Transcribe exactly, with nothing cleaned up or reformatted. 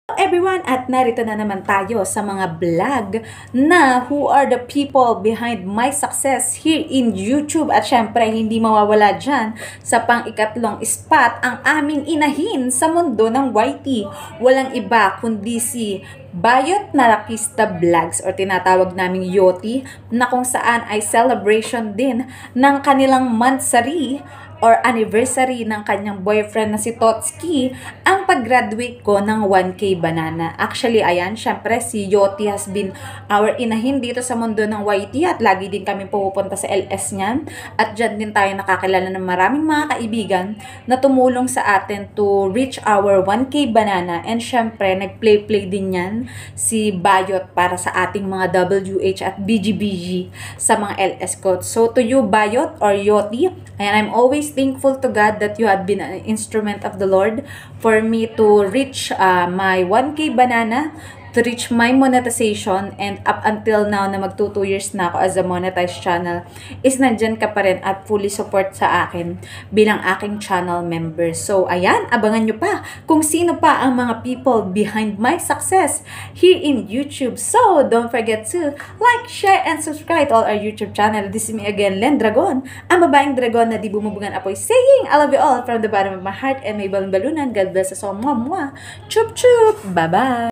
Everyone, at narito na naman tayo sa mga vlog na who are the people behind my success here in YouTube. At syempre, hindi mawawala dyan sa pang-ikatlong spot ang aming inahin sa mundo ng Y T. Walang iba kundi si Bayot Narakista Vlogs or tinatawag naming Yoti, na kung saan ay celebration din ng kanilang monthsary or anniversary ng kanyang boyfriend na si Totski ang pag-graduate ko ng one K banana. Actually, ayan, syempre si Yoti has been our inahin dito sa mundo ng Y T at lagi din kami pupunta sa L S niyan. At dyan din tayo nakakilala ng maraming mga kaibigan na tumulong sa atin to reach our one K banana. And syempre, nag-play-play din yan si Bayot para sa ating mga W H at B G B G sa mga L S codes. So to you, Bayot or Yoti, and I'm always thankful to God that you have been an instrument of the Lord for me to reach uh, my one K banana, to reach my monetization, and up until now na magto two years na ako as a monetized channel, is nandyan ka pa rin at fully support sa akin bilang aking channel member. So ayan, abangan nyo pa kung sino pa ang mga people behind my success here in YouTube. So don't forget to like, share, and subscribe to all our YouTube channel. This is me again, Len Dragon, ang babaeng dragon na di bumubugan apoy, saying I love you all from the bottom of my heart and may balon-balunan. God bless us all. Mwah, mwah. Chup chup. Bye bye.